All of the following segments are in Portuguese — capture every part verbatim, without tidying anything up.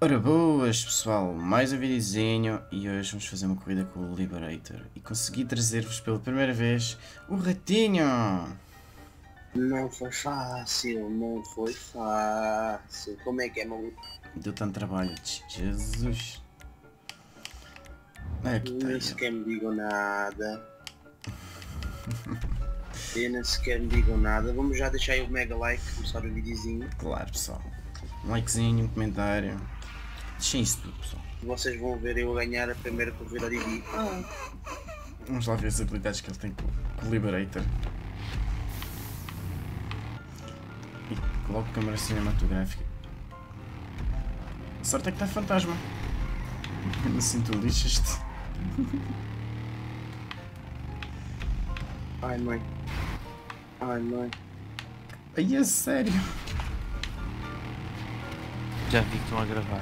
Ora boas pessoal, mais um videozinho e hoje vamos fazer uma corrida com o Liberator e consegui trazer-vos pela primeira vez o Ratinho! Não foi fácil, não foi fácil. Como é que é, maluco? Deu tanto trabalho, Jesus! É que tá Nem sequer me digam nada. Eu nem sequer me digam nada. Vamos já deixar aí o mega like, começar o videozinho. Claro pessoal, um likezinho, um comentário, deixem isso tudo pessoal. Vocês vão ver eu ganhar a primeira corrida de Didi. Ah. Vamos lá ver as habilidades que ele tem com, com o Liberator. E coloco câmera cinematográfica. A sorte é que está fantasma. Assim tu lixas-te. Ai mãe. Ai mãe. Ai, é sério? Já vi que estão a gravar.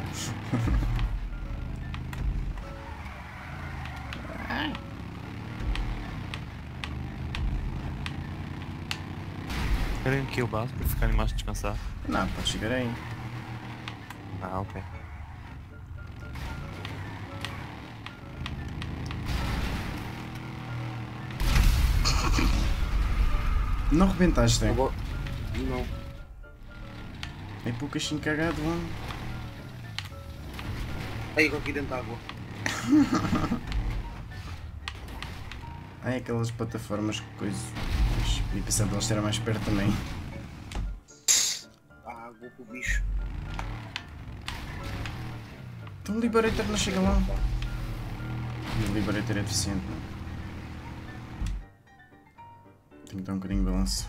Querem que eu base para ficarem mais descansados? Não, pode chegar aí. Ah, ok. Não rebentaste, é? Vou... Não. É pouco assim cagado, mano. Aí eu aqui dentro da água. Ai, aquelas plataformas que coisa. E pensava elas estarem mais perto também. Ah, vou pro bicho. Então o Liberator não chega lá. E o Liberator é deficiente, não? Tenho que dar um bocadinho de balanço.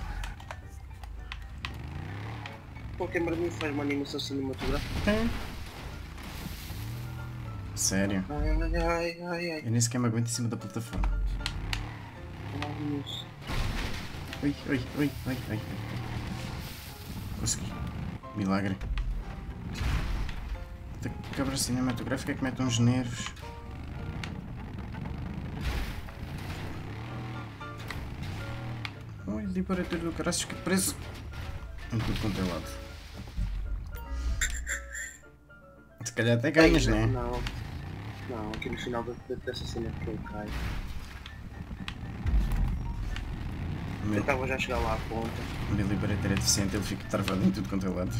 Qualquer merda faz uma animação cinematográfica. É. Sério? Ai, ai, ai, ai, ai. Eu nem sequer me aguento em cima da plataforma. Vamos. Ui, ui, ui, ui, ui, ui. Consegui. Milagre. A câmara cinematográfica é que mete uns nervos. Ui, Liberator do caraças que preso. Em tudo quanto é lado. Se calhar até ganhas, Ai, né? Não. Não, aqui no final dessa cena que ele cai. O Eu meu, estava já a chegar lá à ponta. o meu Liberator é deficiente, ele fica travado em tudo quanto é lado.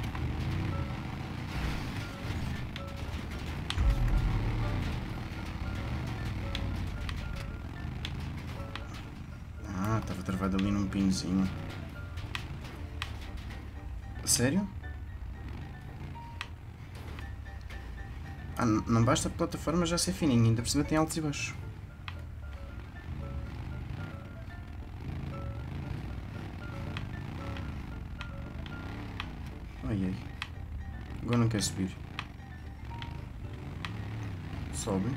Ah, estava travado ali num pinozinho. Sério? Ah, não basta a plataforma já ser fininha, ainda por cima tem altos e baixos. Ai ai. Agora não quer subir. Sobe.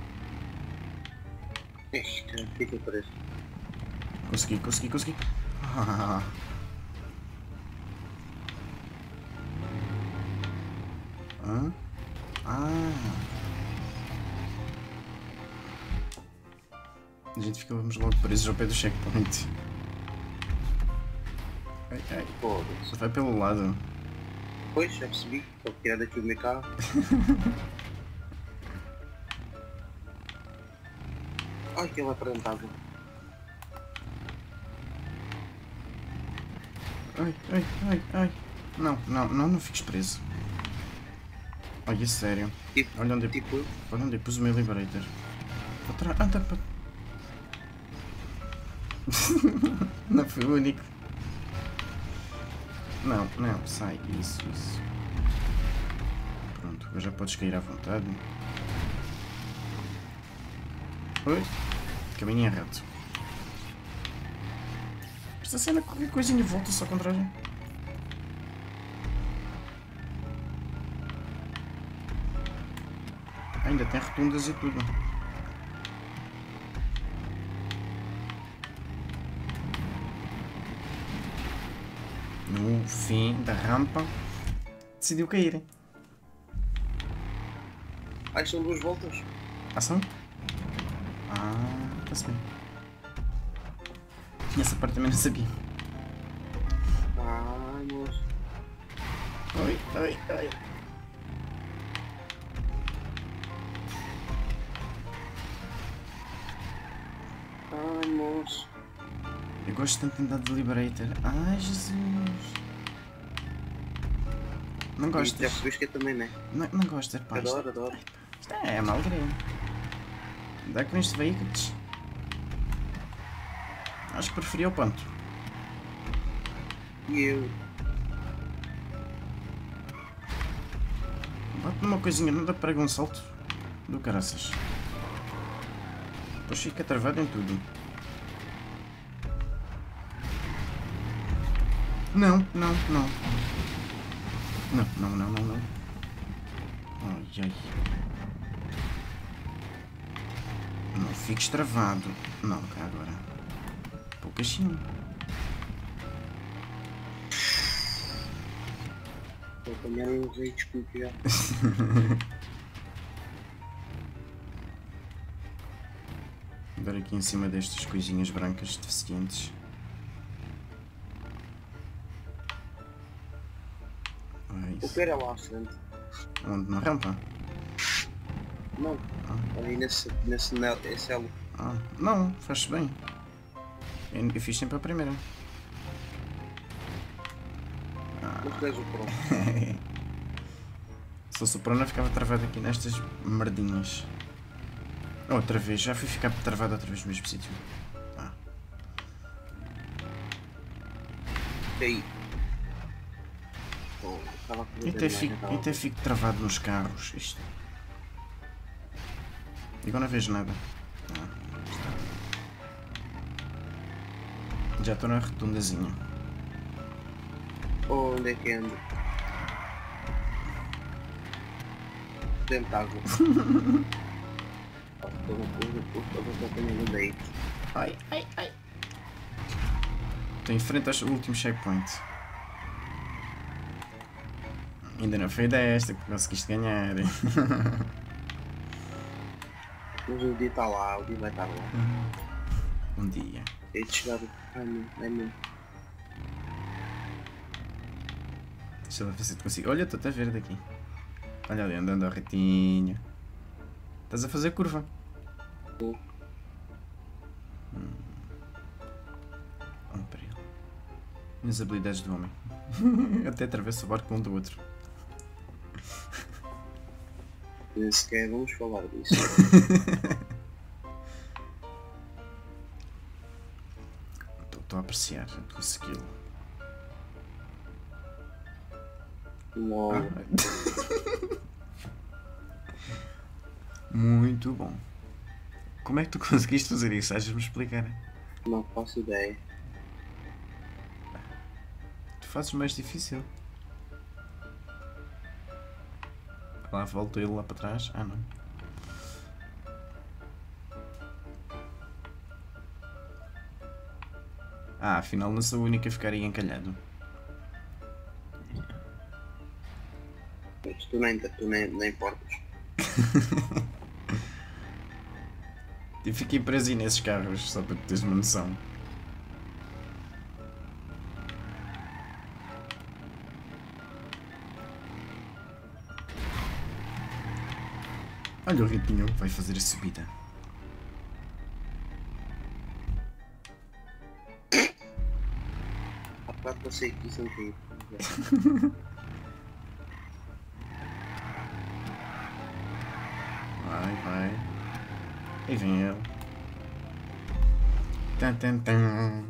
Ixi, fica preso. Consegui, consegui, consegui. Ah. Hã? Ah. A gente ficávamos logo presos ao pé do checkpoint. Ai, ai. Foda-se. Vai pelo lado. Pois, já percebi. Vou tirar daqui o meu carro. Ai, que ele vai para dentro da água. Ai, ai, ai, ai. Não, não, não, não fiques preso. Olha, sério. Tipo, Olha onde, eu- tipo, olha onde eu pus o meu Liberator. Para trás. Anda para. Não fui o único. Não, não, sai. Isso, isso. Pronto, agora já podes cair à vontade. Oi? Caminho errado. Esta cena, qualquer coisinha volta-se ao contrário. Ainda tem rotundas e tudo. No fim da rampa, decidiu cair. ai, são duas voltas. Ação? Ah, está-se bem. Essa parte também não sabia. Ai, moço. Oi, oi, oi. moço. Eu gosto tanto de andar de Liberator. Ai, Jesus. Não Já gostas? percebes que eu também, né? Não, não gostas, pá. Isto, Adoro, adoro. isto é, é malgrado. Andar com estes veículos. Acho que preferia o ponto. E eu? Bate numa coisinha, não dá para pegar um salto do caraças. Depois fica travado em tudo. Não, não, não. Não, não, não, não, não. Ai, ai. Não fiques travado. Não, cá agora. Pouquinho. Vou apanhar um rei, desculpe já. Dar aqui em cima destas coisinhas brancas deficientes. O que era lá à frente? Onde? Na rampa? Não, Ah. ali nesse, nesse, nesse elo. Ah, não, faz bem. Eu, eu fiz sempre a primeira. Mas tu és o próximo. Se fosse o Prona ficava travado aqui nestas merdinhas. Outra vez, já fui ficar travado outra vez no mesmo sítio. Ah. Aí. Oh, estava a fazer E até demais, fico, estava e a até fazer. fico travado nos carros. Isto. E agora não vejo nada. Ah, está. Já estou na rotundazinha. Oh, onde é que ando? Dentro de água. Estou apanhando daí. Ai, ai, ai. Estou em frente ao último checkpoint. Ainda não foi desta que conseguiste ganhar. Mas o dia está lá, o dia vai estar lá. Um dia. É de chegar. Ai, meu, ai, meu. Deixa eu ver se eu consigo. Olha, estou-te a ver daqui. Olha ali, andando ao retinho. Estás a fazer curva. Tô. Hum. Vamos para ele. Minhas habilidades do homem. Até atravesso o barco um do outro. Nem sequer vamos falar disso. Estou a apreciar a tua skill. Logo. Ah. Muito bom. Como é que tu conseguiste fazer isso? Achas-me explicar? Não faço ideia. Tu fazes mais difícil. Lá volto ele lá para trás. Ah, não. Ah, afinal não sou o único a ficar aí encalhado. Mas tu nem, tu nem, nem importas. Eu fiquei preso aí nesses carros, só para tu teres uma noção. Olha o ritinho, vai fazer a subida. Há bocado passei aqui sem cair. Vai, vai. E vem ele. Tan, tan, tan.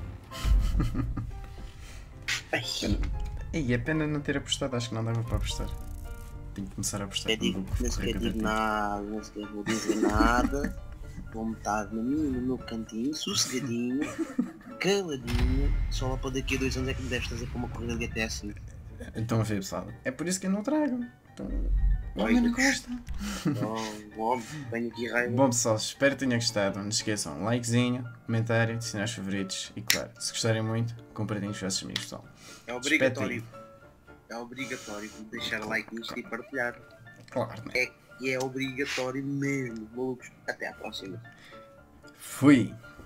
Ai, E é pena não ter apostado, acho que não dava para apostar. Tenho que começar a apostar eu digo, quando vou nem sequer correr digo cada nada, nem sequer vou dizer nada. Vou-me estar no meu, no meu cantinho, sossegadinho, caladinho. Só lá para daqui a dois anos é que me deves trazer para uma corrida de G T A assim. tempo. Então a ver, pessoal. É por isso que eu não trago. Então, o homem não gosta. Oh, homem, venho aqui raiva. Bom pessoal, espero que tenham gostado. Não se esqueçam, um likezinho, comentário, adicionar os favoritos e claro, se gostarem muito, compartilhem com os vossos amigos, pessoal. É obrigatório. É obrigatório deixar like nisto e partilhar. Claro, né? É, e é obrigatório mesmo, malucos. Até à próxima. Fui!